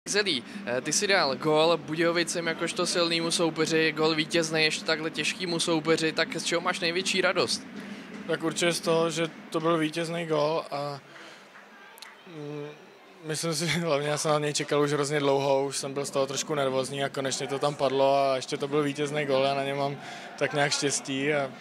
Zelí, ty si dal gól Budějovicím jakožto silnému soupeři, gól vítězný ještě takhle těžkému soupeři, tak z čeho máš největší radost? Tak určitě z toho, že to byl vítězný gól a myslím si, hlavně já jsem na něj čekal už hrozně dlouho, už jsem byl z toho trošku nervózní a konečně to tam padlo a ještě to byl vítězný gól, já na něm mám tak nějak štěstí a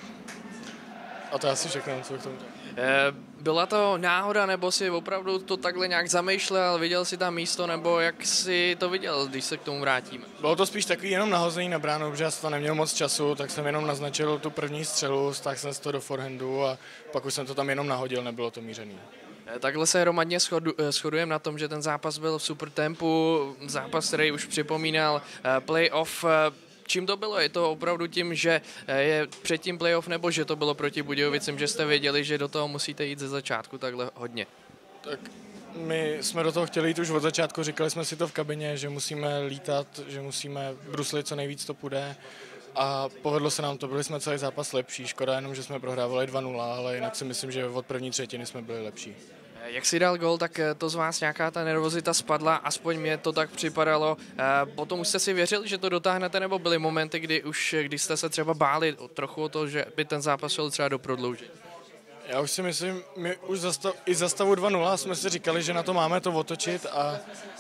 to je asi všechno, co k tomu. Byla to náhoda, nebo si opravdu to takhle nějak zamýšlel, viděl si tam místo, nebo jak si to viděl, když se k tomu vrátíme? Bylo to spíš takový jenom nahození na bránu, protože já jsem to neměl moc času, tak jsem jenom naznačil tu první střelu, stáhl jsem to do forehandu a pak už jsem to tam jenom nahodil, nebylo to mířený. Takhle se hromadně shodujeme na tom, že ten zápas byl v super tempu, zápas, který už připomínal playoff. Čím to bylo? Je to opravdu tím, že je předtím playoff, nebo že to bylo proti Budějovicím, že jste věděli, že do toho musíte jít ze začátku takhle hodně? Tak my jsme do toho chtěli jít už od začátku, říkali jsme si to v kabině, že musíme lítat, že musíme bruslit co nejvíc to půjde a povedlo se nám to, byli jsme celý zápas lepší, škoda jenom, že jsme prohrávali 2-0, ale jinak si myslím, že od první třetiny jsme byli lepší. Jak si dal gól, tak to z vás nějaká ta nervozita spadla, aspoň mě to tak připadalo. Potom už jste si věřili, že to dotáhnete, nebo byly momenty, kdy jste se třeba báli trochu o to, že by ten zápas šel třeba do prodloužení? Já už si myslím, my už i za stavu 2-0 jsme si říkali, že na to máme to otočit a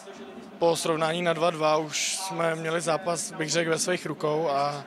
po srovnání na 2-2 už jsme měli zápas, bych řekl, ve svých rukou a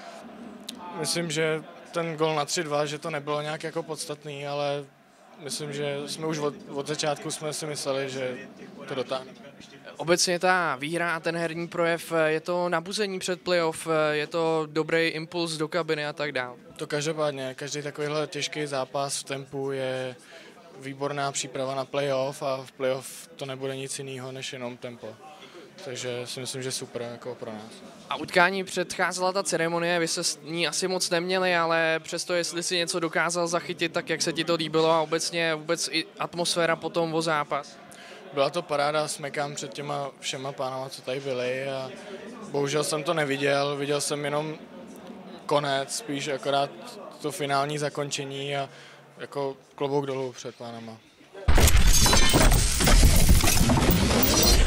myslím, že ten gól na 3-2, že to nebylo nějak jako podstatný, ale myslím, že jsme už od začátku jsme si mysleli, že to dotáhneme. Obecně ta výhra a ten herní projev, je to nabuzení před playoff, je to dobrý impuls do kabiny a tak dále? To každopádně, každý takovýhle těžký zápas v tempu je výborná příprava na playoff a v playoff to nebude nic jiného než jenom tempo. Takže si myslím, že super jako pro nás. A utkání předcházela ta ceremonie, vy jste s ní asi moc neměli, ale přesto, jestli si něco dokázal zachytit, tak jak se ti to líbilo a obecně vůbec i atmosféra potom o zápas? Byla to paráda, smekám před těma všema pánama, co tady byli a bohužel jsem to neviděl, viděl jsem jenom konec, spíš akorát to finální zakončení a jako klobouk dolů před pánama.